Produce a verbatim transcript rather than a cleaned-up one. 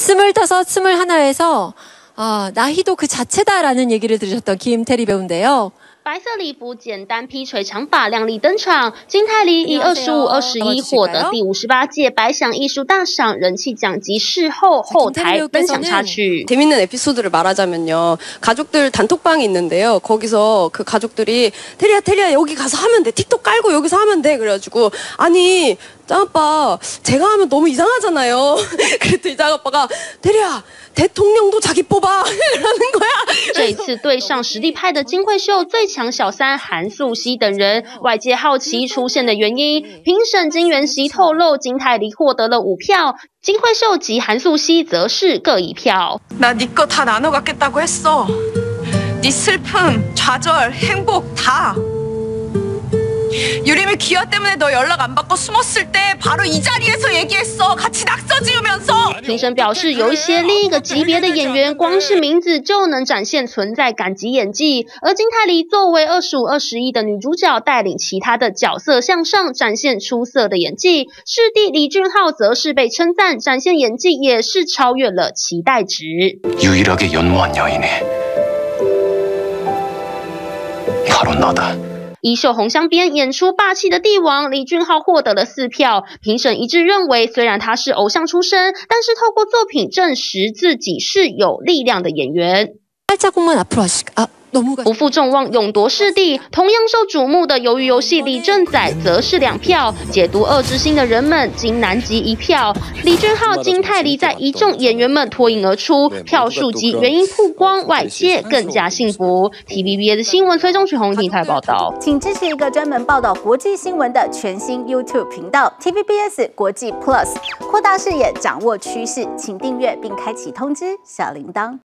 스물다섯, 스물하나에서 어, 나희도 그 자체다라는 얘기를 들으셨던 김태리 배우인데요. 白色礼服简单披垂长发靓丽登场，金泰梨以二十五、二十一获得第五十八届百想艺术大赏人气奖及事后后台分享插曲。 재밌는 에피소드를 말하자면요. 가족들 단톡방이 있는데요. 거기서 그 가족들이 테리야 테리야 여기 가서 하면 돼. 틱톡 깔고 여기서 하면 돼. 그래가지고 아니 짱아빠 제가 하면 너무 이상하잖아요. 그랬더니 짱아빠가 테리야 대통령도 자기 뽑아 라는 거야. 这一次对上实力派的金惠秀最强小三韩素汐等人，外界好奇出现的原因。评审金元熙透露，金泰梨获得了五票，金惠秀及韩素汐则是各一票。 나 네 거 다 나눠 갖겠다고 했어. 네 슬픔, 좌절, 행복 다. 유림이 기아 때문에 너 연락 안 받고 숨었을 때 바로 이 자리에서 얘기했어. 같이 낙서 지으면서. 评审表示，有一些另一个级别的演员，光是名字就能展现存在感及演技。而金泰梨作为二十五、二十一的女主角，带领其他的角色向上，展现出色的演技。师弟李俊昊则是被称赞，展现演技也是超越了期待值。 유일하게 연모한 여인이 바로 너다. 衣袖红镶边演出霸气的帝王，李俊昊获得了四票。评审一致认为，虽然他是偶像出身，但是透过作品证实自己是有力量的演员。 팔자국만 앞으로 하실까? 아, 너무 不负众望，勇夺视帝。同样受瞩目的《鱿鱼游戏》李正宰则是两票，解读《恶之心》的人们金南吉一票。李俊昊、金泰梨在一众演员们脱颖而出，票数及原因曝光，外界更加幸福。T V B S 新闻崔中群宏电台报道， 请支持一个专门报道国际新闻的全新 YouTube 频道 T V B S 国际 Plus， 扩大视野，掌握趋势，请订阅并开启通知小铃铛。